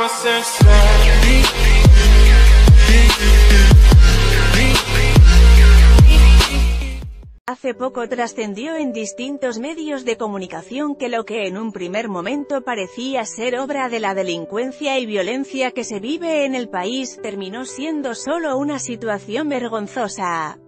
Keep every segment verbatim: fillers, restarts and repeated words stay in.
Hace poco trascendió en distintos medios de comunicación que lo que en un primer momento parecía ser obra de la delincuencia y violencia que se vive en el país, terminó siendo solo una situación vergonzosa.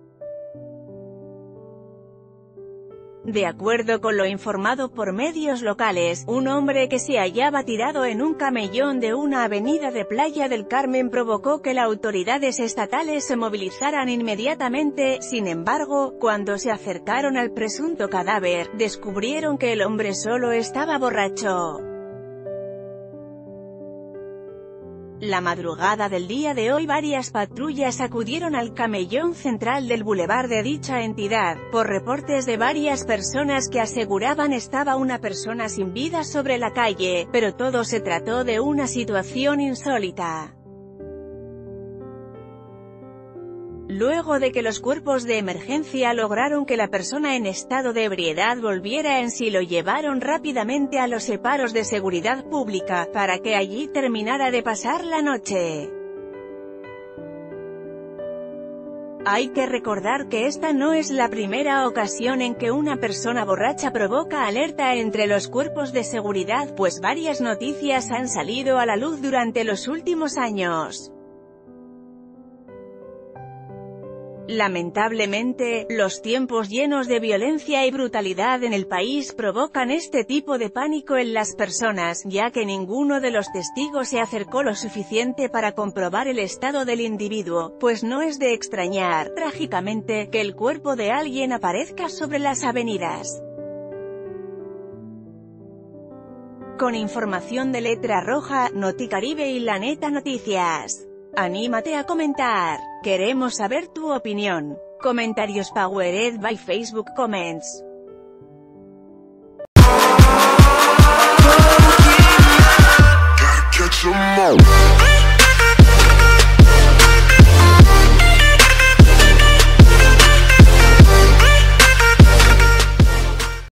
De acuerdo con lo informado por medios locales, un hombre que se hallaba tirado en un camellón de una avenida de Playa del Carmen provocó que las autoridades estatales se movilizaran inmediatamente. Sin embargo, cuando se acercaron al presunto cadáver, descubrieron que el hombre solo estaba borracho. La madrugada del día de hoy varias patrullas acudieron al camellón central del bulevar de dicha entidad, por reportes de varias personas que aseguraban estaba una persona sin vida sobre la calle, pero todo se trató de una situación insólita. Luego de que los cuerpos de emergencia lograron que la persona en estado de ebriedad volviera en sí, lo llevaron rápidamente a los separos de seguridad pública, para que allí terminara de pasar la noche. Hay que recordar que esta no es la primera ocasión en que una persona borracha provoca alerta entre los cuerpos de seguridad, pues varias noticias han salido a la luz durante los últimos años. Lamentablemente, los tiempos llenos de violencia y brutalidad en el país provocan este tipo de pánico en las personas, ya que ninguno de los testigos se acercó lo suficiente para comprobar el estado del individuo, pues no es de extrañar, trágicamente, que el cuerpo de alguien aparezca sobre las avenidas. Con información de Letra Roja, Noticaribe y La Neta Noticias. Anímate a comentar. Queremos saber tu opinión. Comentarios powered by Facebook Comments.